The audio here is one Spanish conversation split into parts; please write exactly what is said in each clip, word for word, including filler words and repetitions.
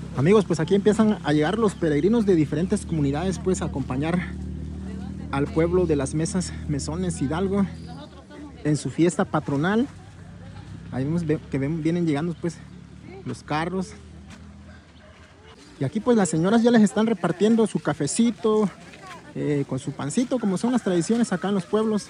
Amigos, pues aquí empiezan a llegar los peregrinos de diferentes comunidades, pues a acompañar al pueblo de las Mesas Mesones Hidalgo en su fiesta patronal. Ahí vemos que vienen llegando pues los carros. Y aquí pues las señoras ya les están repartiendo su cafecito eh, con su pancito, como son las tradiciones acá en los pueblos.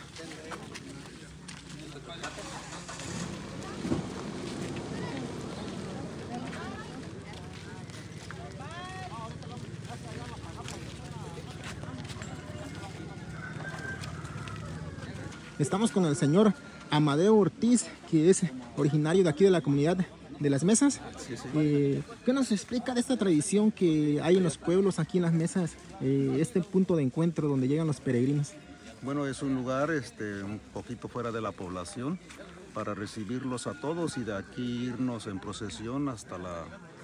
Estamos con el señor Amadeo Ortiz, que es originario de aquí de la comunidad de las Mesas. Sí, sí. Eh, ¿Qué nos explica de esta tradición que hay en los pueblos, aquí en las Mesas, eh, este punto de encuentro donde llegan los peregrinos? Bueno, es un lugar este, un poquito fuera de la población para recibirlos a todos y de aquí irnos en procesión hasta la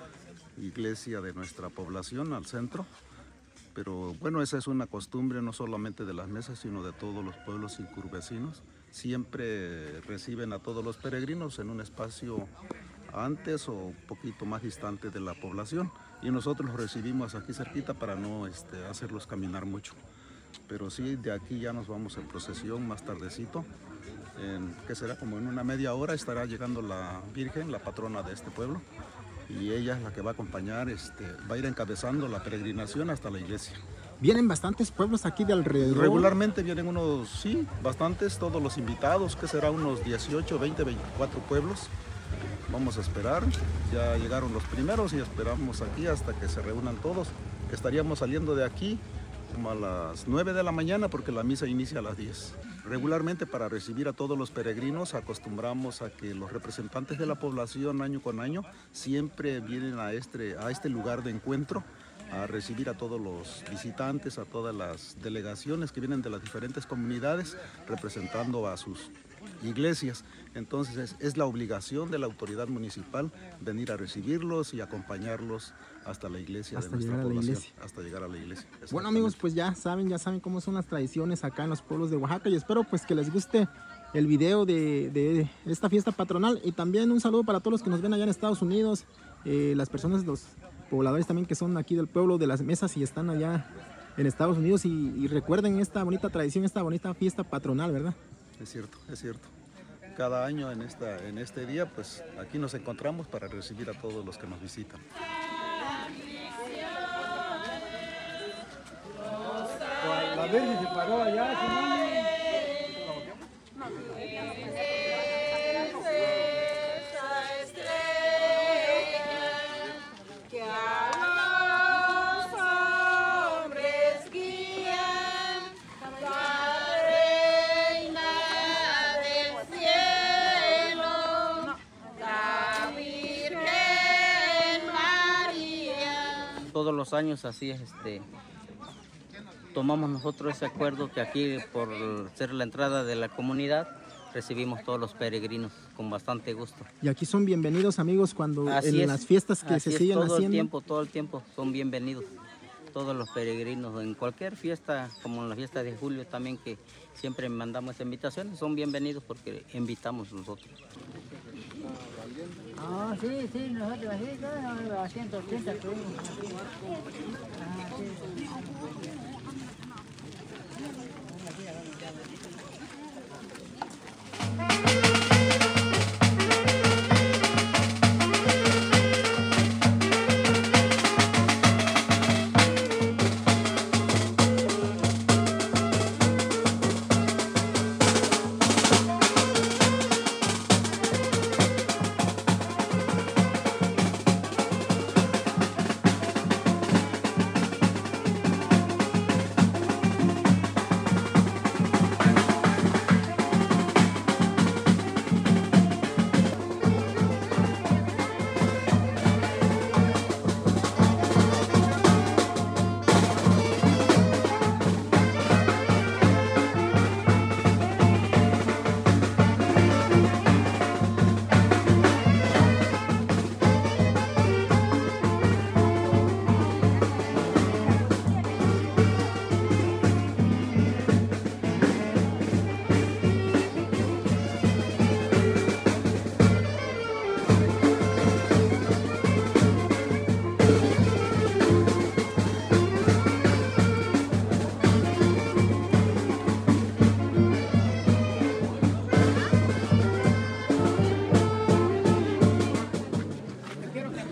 iglesia de nuestra población, al centro. Pero bueno, esa es una costumbre no solamente de las Mesas, sino de todos los pueblos circunvecinos. Siempre reciben a todos los peregrinos en un espacio antes o un poquito más distante de la población, y nosotros los recibimos aquí cerquita para no este, hacerlos caminar mucho. Pero sí, de aquí ya nos vamos en procesión más tardecito, en, que será como en una media hora estará llegando la Virgen, la patrona de este pueblo, y ella es la que va a acompañar, este, va a ir encabezando la peregrinación hasta la iglesia. ¿Vienen bastantes pueblos aquí de alrededor? Regularmente vienen unos, sí, bastantes, todos los invitados, que será unos dieciocho, veinte, veinticuatro pueblos. Vamos a esperar, ya llegaron los primeros y esperamos aquí hasta que se reúnan todos. Estaríamos saliendo de aquí como a las nueve de la mañana porque la misa inicia a las diez. Regularmente para recibir a todos los peregrinos acostumbramos a que los representantes de la población año con año siempre vienen a este, a este lugar de encuentro a recibir a todos los visitantes, a todas las delegaciones que vienen de las diferentes comunidades representando a sus iglesias. Entonces es, es la obligación de la autoridad municipal venir a recibirlos y acompañarlos hasta la iglesia hasta de nuestra llegar población, a la iglesia. hasta llegar a la iglesia. Bueno amigos, pues ya saben, ya saben cómo son las tradiciones acá en los pueblos de Oaxaca, y espero pues que les guste el video de, de esta fiesta patronal, y también un saludo para todos los que nos ven allá en Estados Unidos, eh, las personas, los pobladores también que son aquí del pueblo de las Mesas y están allá en Estados Unidos, y, y recuerden esta bonita tradición, esta bonita fiesta patronal, ¿verdad? Es cierto, es cierto. Cada año en, esta, en este día, pues aquí nos encontramos para recibir a todos los que nos visitan. La Virgen se paró allá, ¿sí? Todos los años así es, este, tomamos nosotros ese acuerdo que aquí, por ser la entrada de la comunidad, recibimos todos los peregrinos con bastante gusto. Y aquí son bienvenidos amigos cuando Así en es, las fiestas que se es, siguen todo haciendo. el tiempo, todo el tiempo son bienvenidos. Todos los peregrinos en cualquier fiesta, como en la fiesta de julio también, que siempre mandamos esta invitación, son bienvenidos porque invitamos nosotros. Ah, sí, sí, nosotros así, todos a ciento ochenta tuvimos. Ah, sí, sí.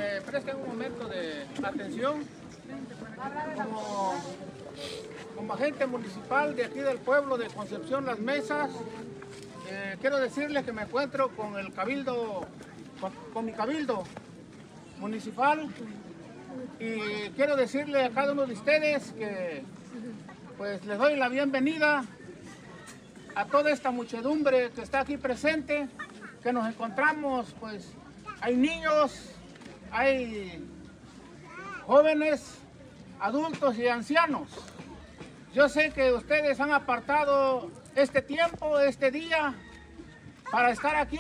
me presten un momento de atención. Como, como agente municipal de aquí del pueblo de Concepción Las Mesas, eh, quiero decirles que me encuentro con el cabildo, con, con mi cabildo municipal, y quiero decirle a cada uno de ustedes que pues les doy la bienvenida a toda esta muchedumbre que está aquí presente, que nos encontramos, pues hay niños, hay jóvenes, adultos y ancianos. Yo sé que ustedes han apartado este tiempo, este día, para estar aquí,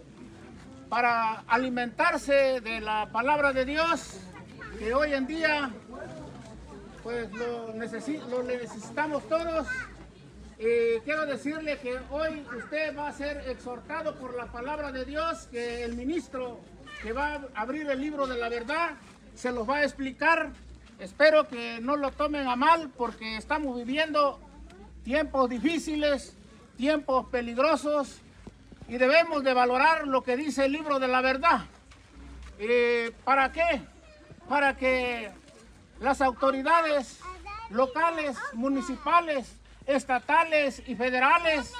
para alimentarse de la palabra de Dios, que hoy en día pues lo, necesi- lo necesitamos todos. Y quiero decirle que hoy usted va a ser exhortado por la palabra de Dios, que el ministro que va a abrir el libro de la verdad se los va a explicar. Espero que no lo tomen a mal, porque estamos viviendo tiempos difíciles, tiempos peligrosos, y debemos de valorar lo que dice el libro de la verdad. Eh, ¿Para qué? Para que las autoridades locales, municipales, estatales y federales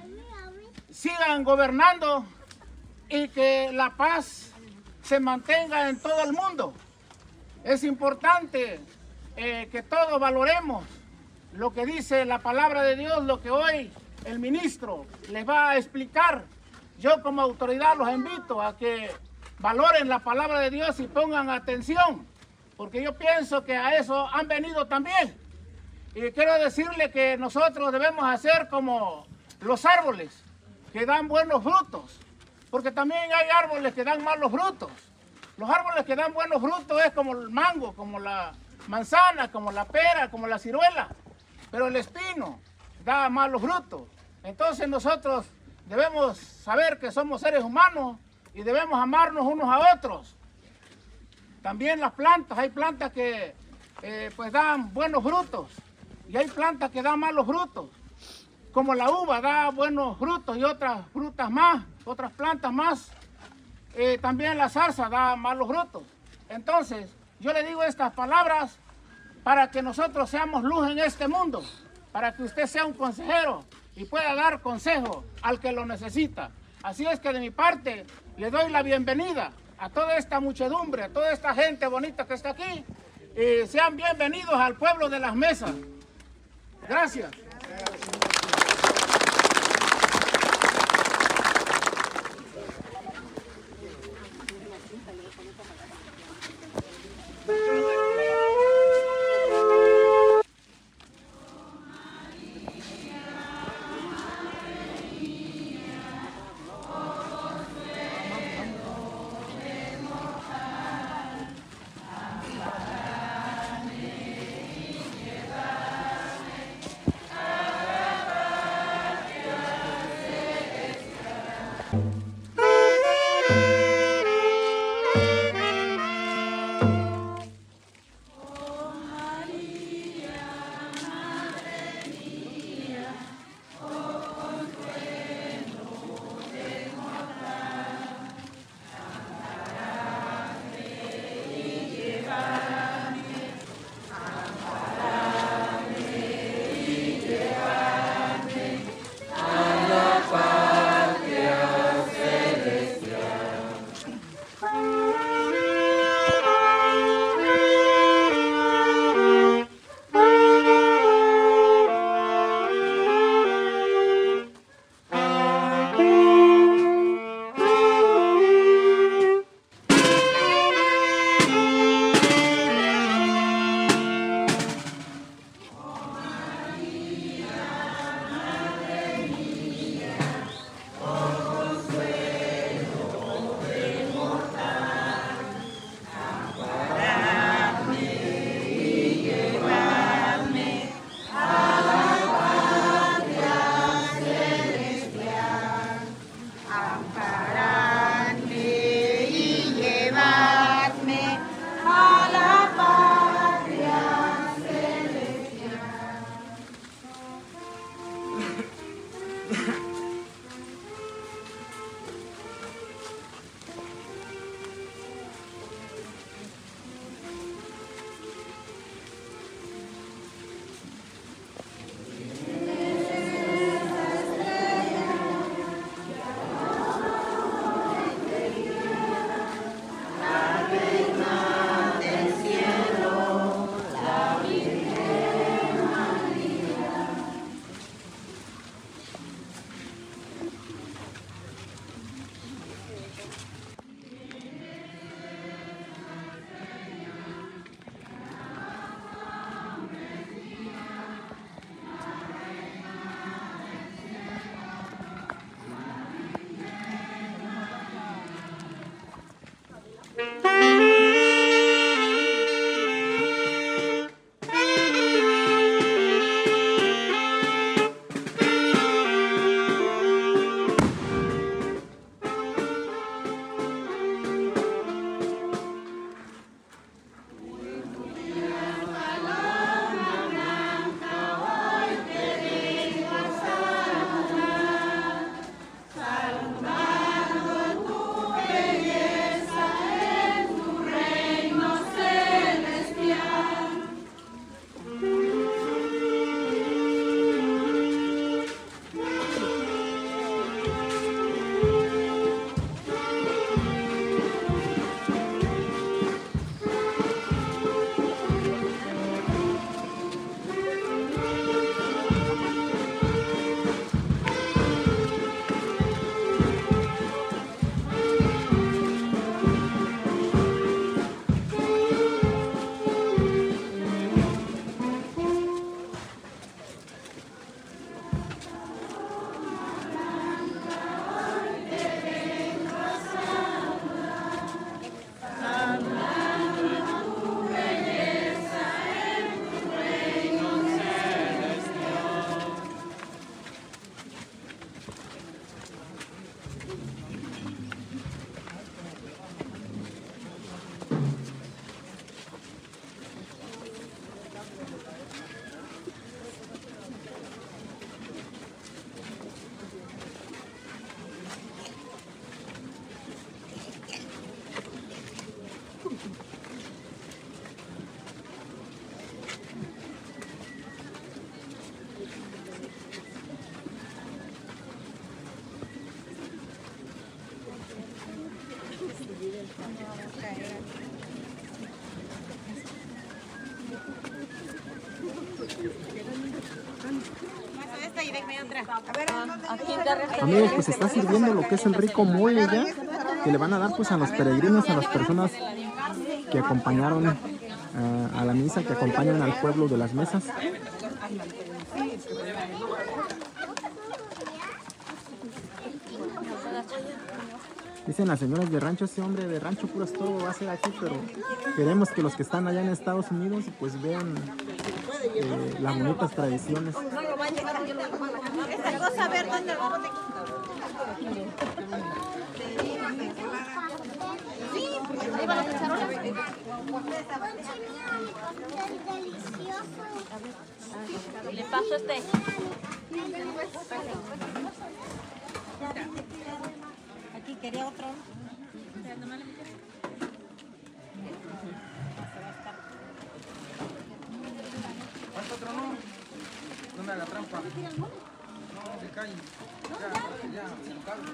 sigan gobernando y que la paz se mantenga en todo el mundo. Es importante eh, que todos valoremos lo que dice la palabra de Dios, lo que hoy el ministro les va a explicar. Yo como autoridad los invito a que valoren la palabra de Dios y pongan atención, porque yo pienso que a eso han venido también. Y quiero decirle que nosotros debemos hacer como los árboles que dan buenos frutos, porque también hay árboles que dan malos frutos. Los árboles que dan buenos frutos es como el mango, como la manzana, como la pera, como la ciruela, pero el espino da malos frutos. Entonces nosotros debemos saber que somos seres humanos y debemos amarnos unos a otros. También las plantas, hay plantas que eh, pues dan buenos frutos y hay plantas que dan malos frutos, como la uva da buenos frutos y otras frutas más, otras plantas más. Eh, también la zarza da malos frutos. Entonces yo le digo estas palabras para que nosotros seamos luz en este mundo, para que usted sea un consejero y pueda dar consejo al que lo necesita. Así es que de mi parte le doy la bienvenida a toda esta muchedumbre, a toda esta gente bonita que está aquí, y sean bienvenidos al pueblo de Las Mesas. Gracias. Amigos, pues se está sirviendo lo que es el rico mole ya, que le van a dar pues a los peregrinos, a las personas que acompañaron uh, a la misa, que acompañan al pueblo de las mesas. Dicen las señoras de rancho, ese hombre de rancho puro es todo va a ser aquí, pero queremos que los que están allá en Estados Unidos pues vean eh, las bonitas tradiciones. Esta cosa, a ver dónde lo pone. Sí, porque ahí van las cazarolas. Le paso este. Aquí quería otro. ¿Cuánto otro no? No me haga trampa. No, se cae. Ya, ya, se lo cargo.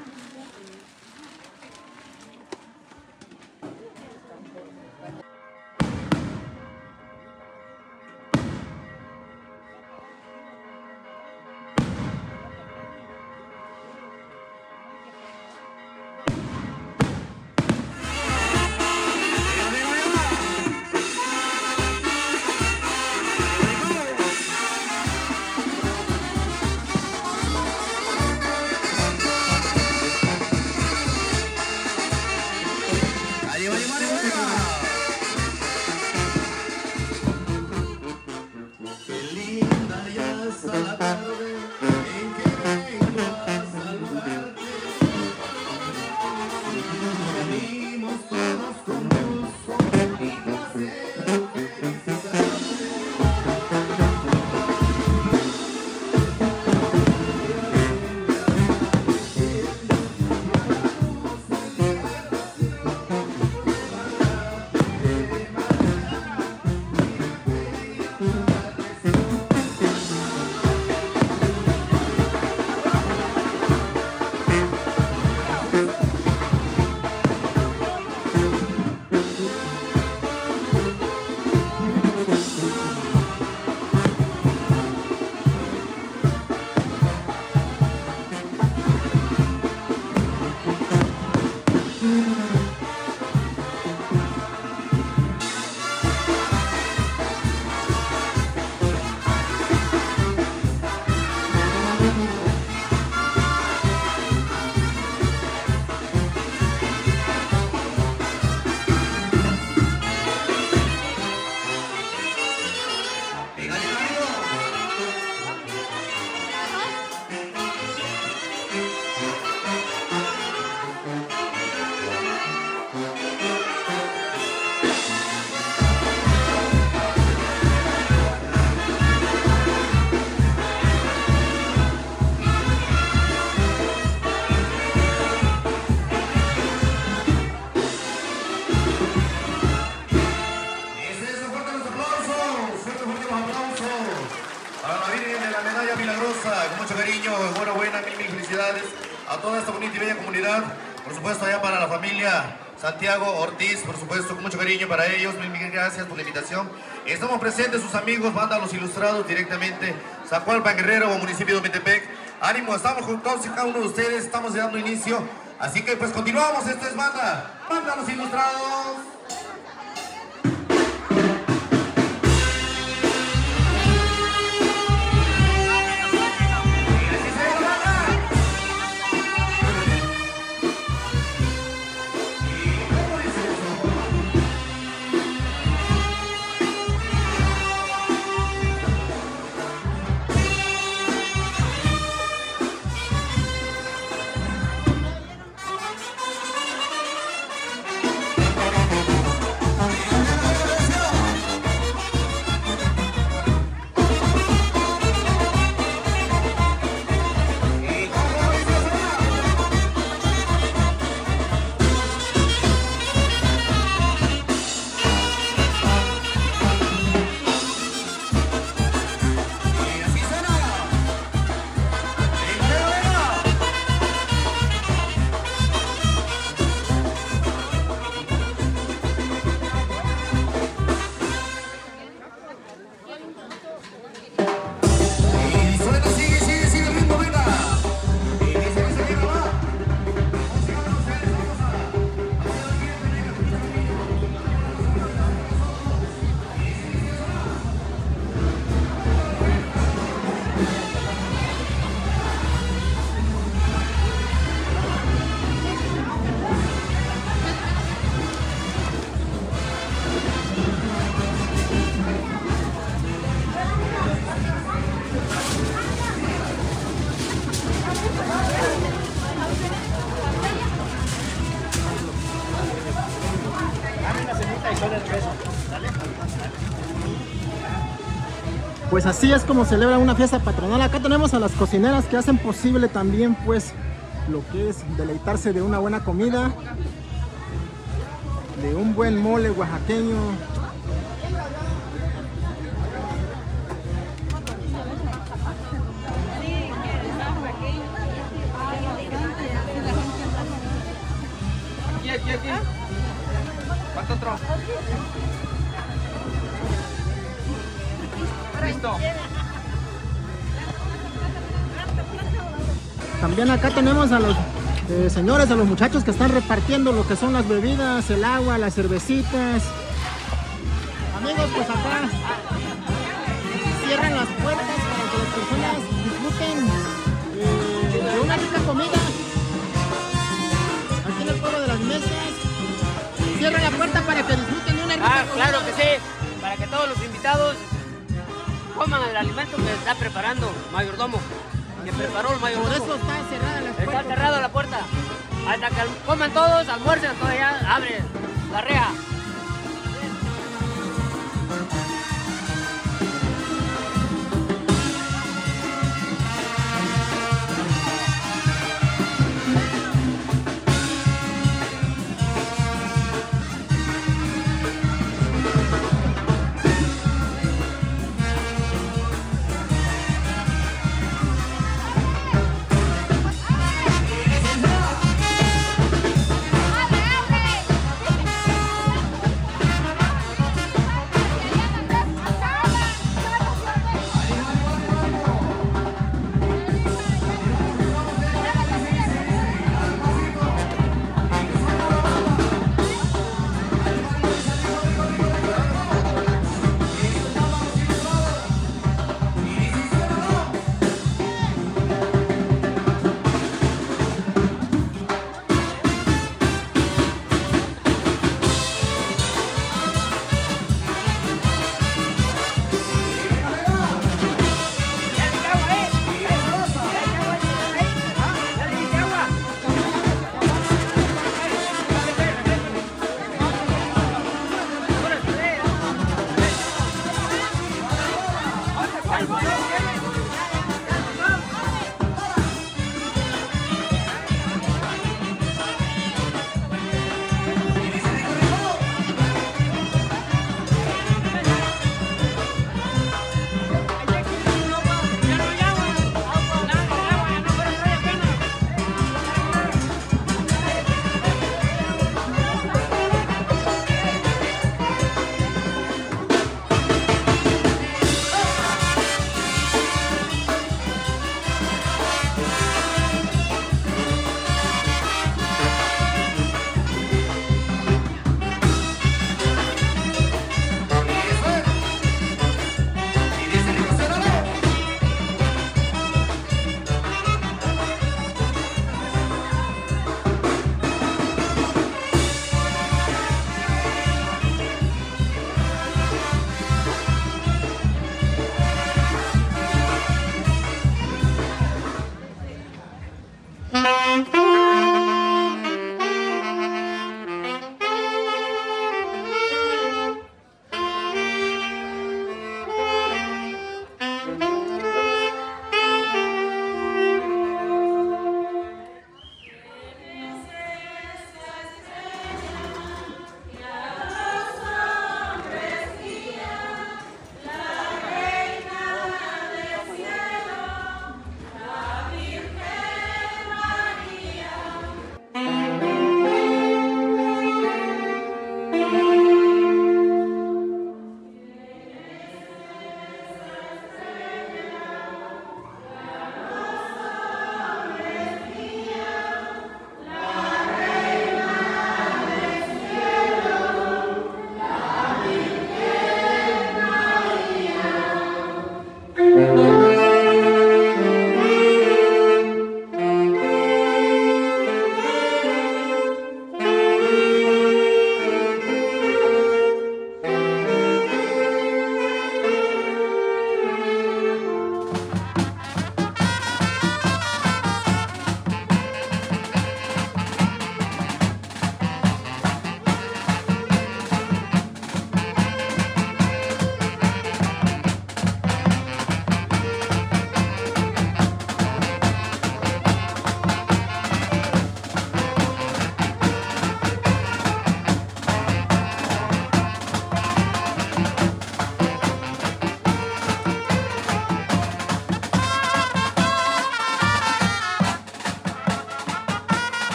A toda esta bonita y bella comunidad, por supuesto allá para la familia Santiago Ortiz, por supuesto con mucho cariño para ellos, mil, mil gracias por la invitación. Estamos presentes sus amigos, banda Los Ilustrados, directamente Zacualpan, Guerrero o municipio de Ometepec. Ánimo, estamos con todos y cada uno de ustedes, estamos dando inicio, así que pues continuamos, esto es banda, banda Los Ilustrados. Pues así es como celebra una fiesta patronal. Acá tenemos a las cocineras que hacen posible también pues lo que es deleitarse de una buena comida, de un buen mole oaxaqueño. Aquí, aquí, aquí. ¿Cuánto otro? Listo. También acá tenemos a los eh, señores, a los muchachos que están repartiendo lo que son las bebidas, el agua, las cervecitas. Amigos, pues acá cierran las puertas para que las personas disfruten eh, de una rica comida. Aquí en el pueblo de las mesas. Cierran la puerta para que disfruten de una rica Ah, comida. claro que sí, para que todos los invitados coman el alimento que está preparando mayordomo, que preparó el mayordomo. Por eso está cerrada la puerta. Está cerrada la puerta. Hasta que coman todos, almuercen, todavía abre la reja.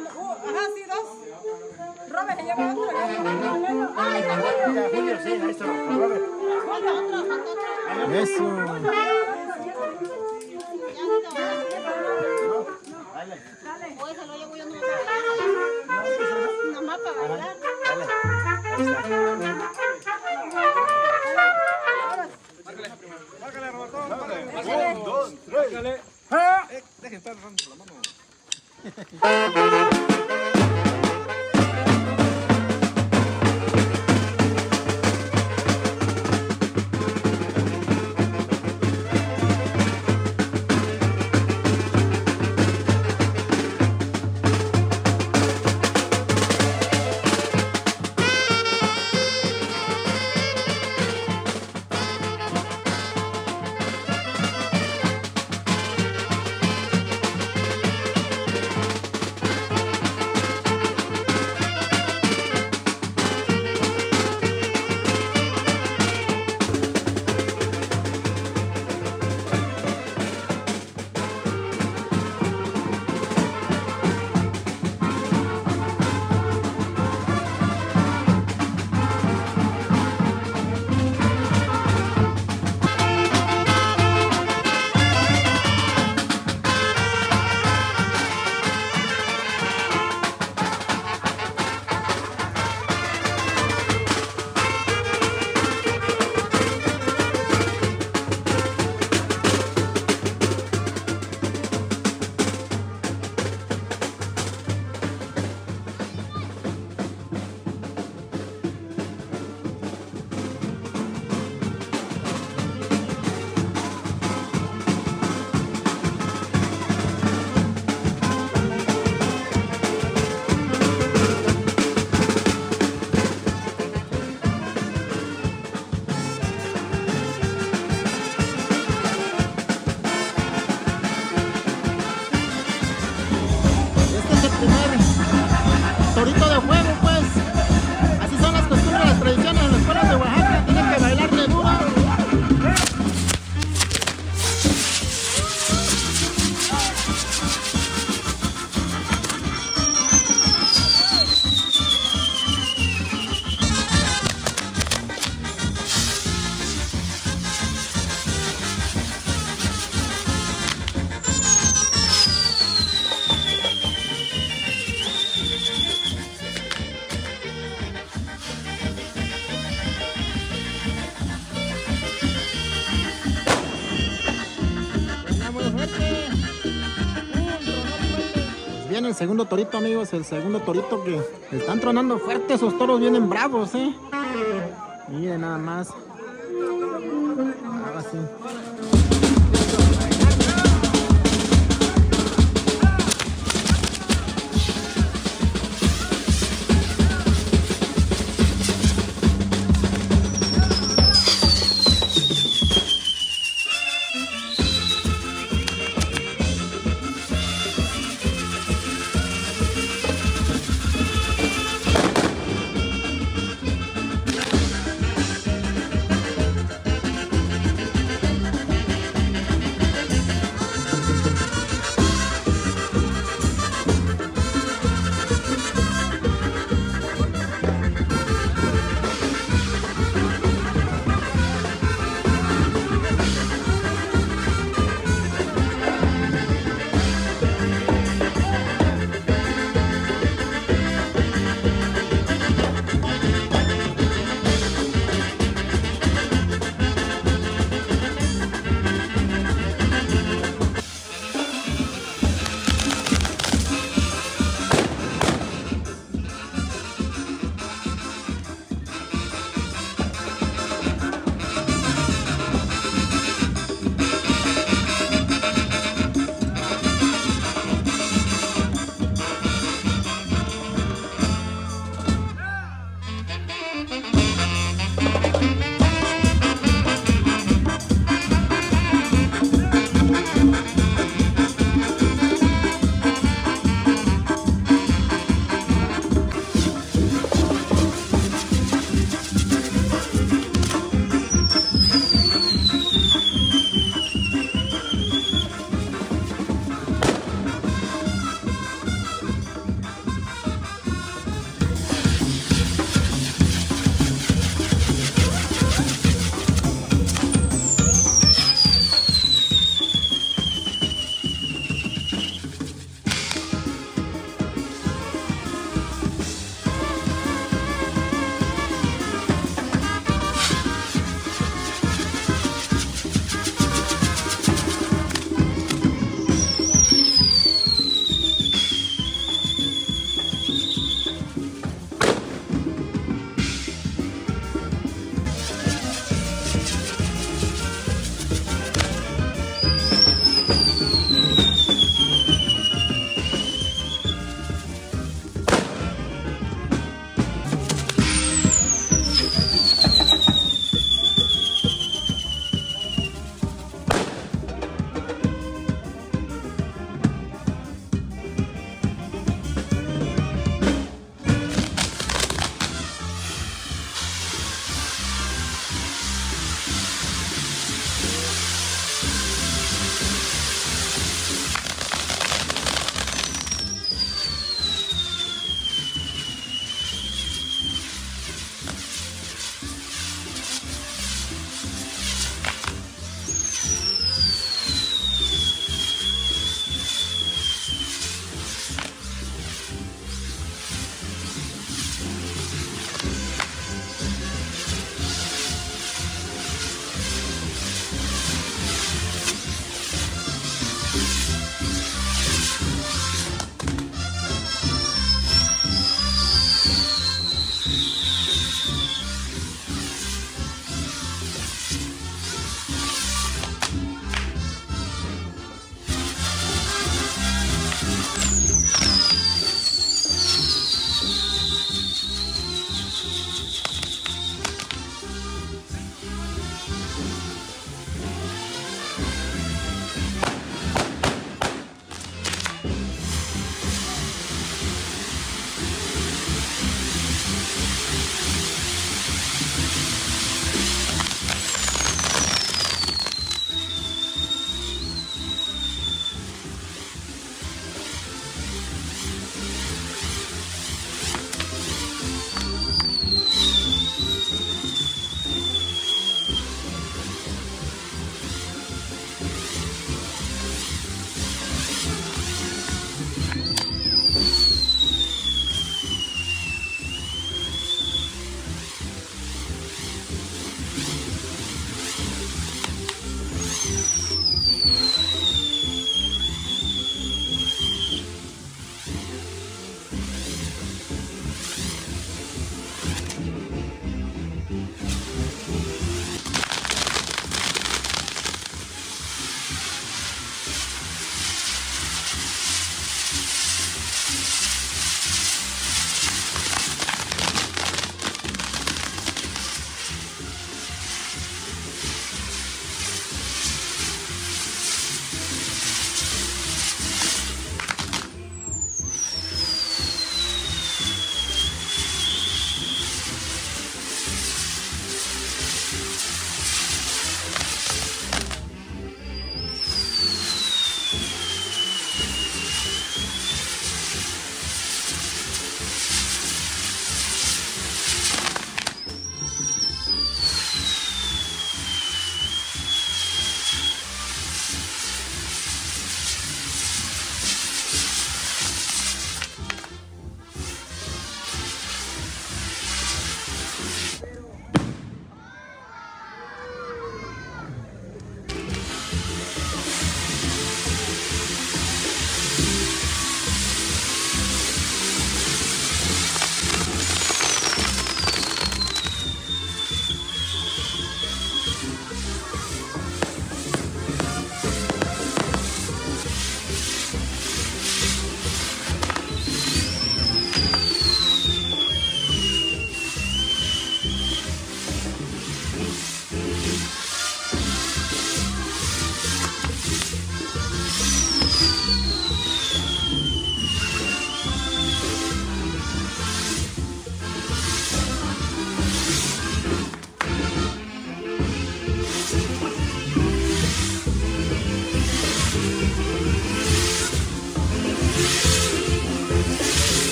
Uh, ajá, sí, dos. Robert se lleva otro. Ay, Julio, sí, ahí está. Robert. otro, otro, otro. Eso. Dale. Oye, se lo llevo yo nomás. Nomás para bailar. Dale. Ahí está. Márcale, Roberto. Márcale. Un, dos, tres. Márcale. Eh, deje estar agarrando la mano. Torito de fuego, pues. Así son las costumbres, las tradiciones en los pueblos de Oaxaca. Tienen que bailarle duro. Viene el segundo torito, amigos, el segundo torito que están tronando fuerte. Esos toros vienen bravos, eh. Miren nada más. Ahora sí.